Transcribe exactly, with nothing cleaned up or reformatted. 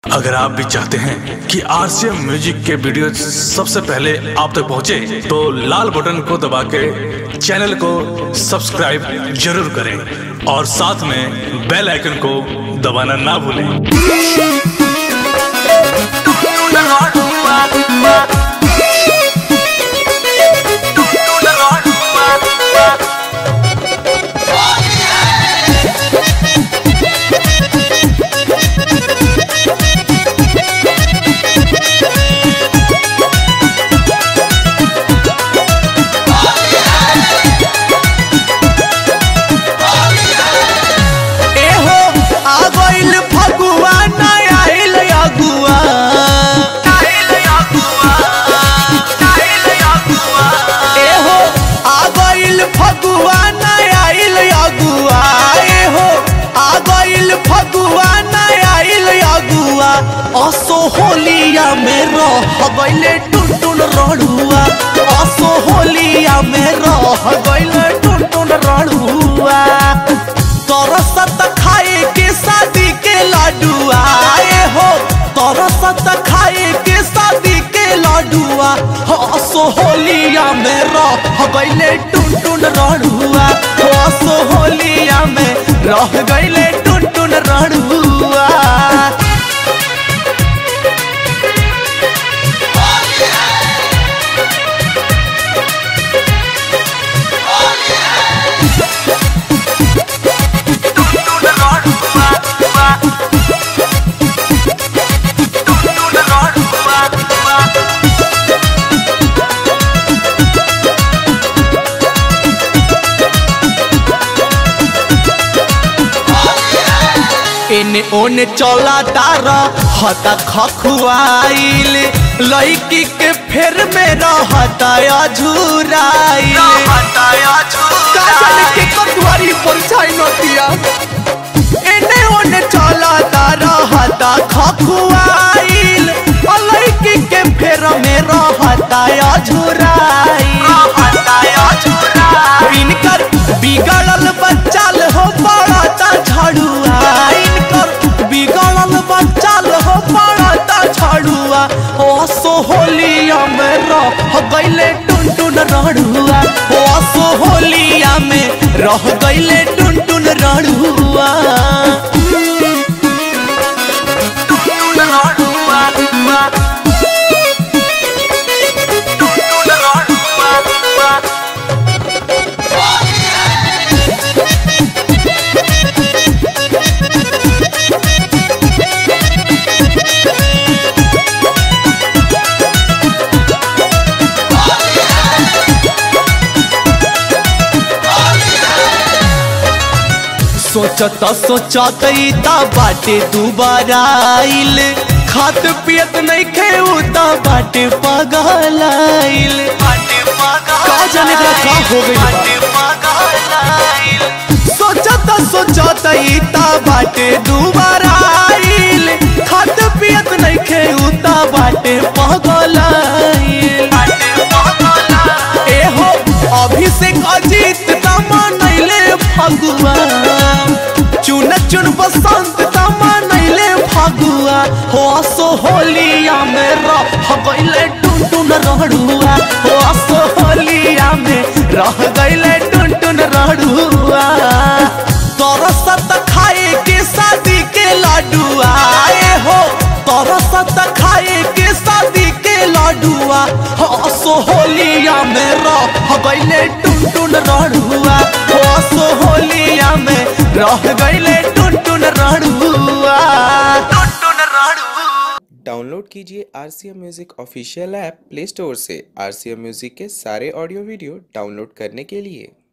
अगर आप भी चाहते हैं कि आरसीएम म्यूजिक के वीडियो सबसे पहले आप तक पहुंचे, तो लाल बटन को दबा के चैनल को सब्सक्राइब जरूर करें और साथ में बेल आइकन को दबाना ना भूलें। असो होलिया में रह गइले टुनटुन रड़ुआ, असो होलिया में रह गइले टुनटुन रड़ुआ। तरसत खाए के शादी के लडुआ, ए हो तरसत खाए के शादी के लडुआ। असो होलिया में रह गइले टुनटुन रड़ुआ, असो होलिया में रह गइले टुनटुन रड़ुआ। एने ओने चला तारा हता खखुआइल, लड़की के फेर में रहता अझुराइल। के कटुआरी पर छाई नतिया एने ओने चला तारा हता खखुआइल, लड़की के फेर में रहता अझुराइल। इनकर बिगड़ल बच्चाल हो पड़ता झड़ुआ, बिगड़ल बच्चाल हो पड़ता झड़ुआ। असो होलिया में रह गइले टुनटुन रड़ुआ, असो होलिया में रह गइले टुनटुन रड़ुआ। सोचता सोचता बाटे दुबारा आइल, खात पियत नहीं खेता बाटे पगलाइल। का जाने का का हो गई सोचता सोचता बाटे दुबारा आइल, खात पियत नहीं खेता बाटे पगलाइल। ए हो अभिषेक अजीत तमनैले फगुआ, चुन चुन बसंत तमनैले फगुआ। हो असो होलिया में रह गइले टुनटुन रड़ुआ, हो असो होलिया में रह गइले टुनटुन रड़ुआ। तरसत खाए के शादी के लडुआ, ए हो तरसत खाए के शादी के लडुआ। असो होलिया में रह गइले टुनटुन रड़ुआ, असो होलिया में रह गइले टुनटुन रड़ुआ। डाउनलोड कीजिए RCM music official app play store से आरसीएम म्यूजिक के सारे ऑडियो वीडियो डाउनलोड करने के लिए।